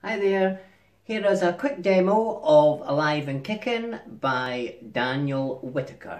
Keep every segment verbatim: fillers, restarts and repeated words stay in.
Hi there, here is a quick demo of Alive and Kickin' by Daniel Whitaker.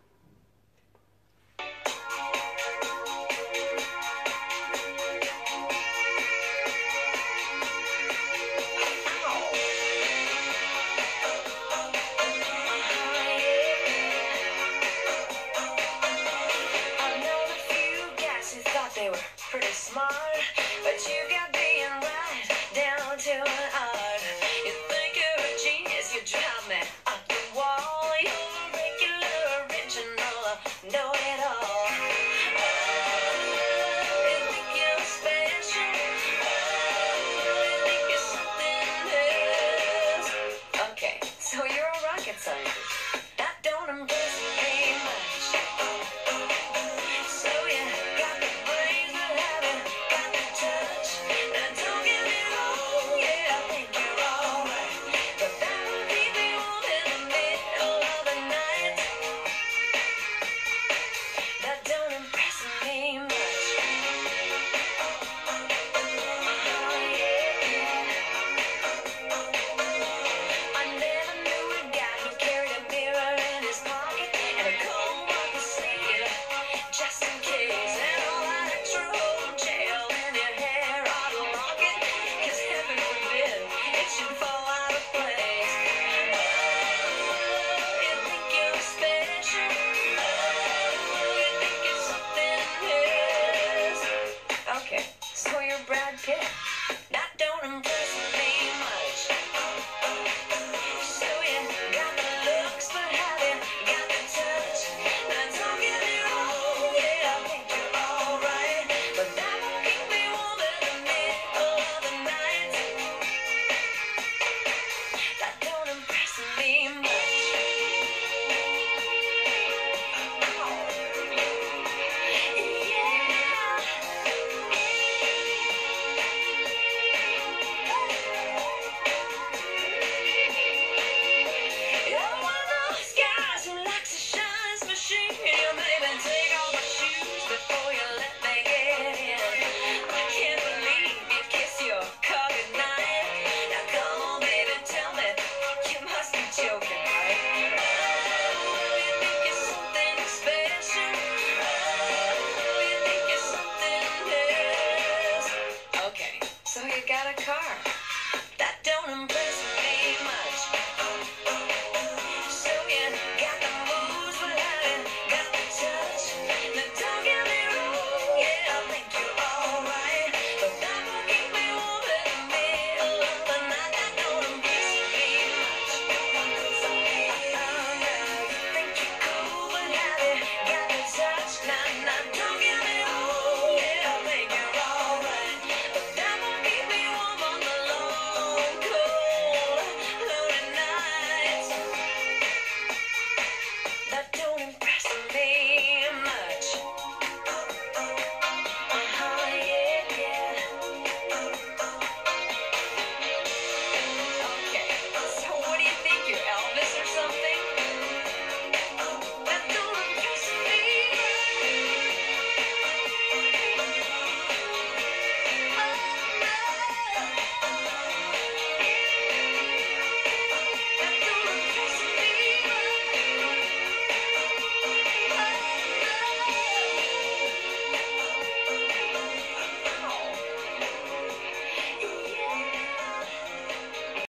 They were pretty smart, but you got being right down to an art. You think you're a genius, you drive me up the wall. You're a regular, original, know it all. You think you're special, you think you're something else. Okay, so you're a rocket scientist. That don't impress me much. So you're Brad Pitt. That don't impress me much. So you got the looks, but have you got the touch? Now don't get me wrong, yeah, I think you're alright, but that won't keep me warm in the middle of the night. That don't impress me much. So you got a car.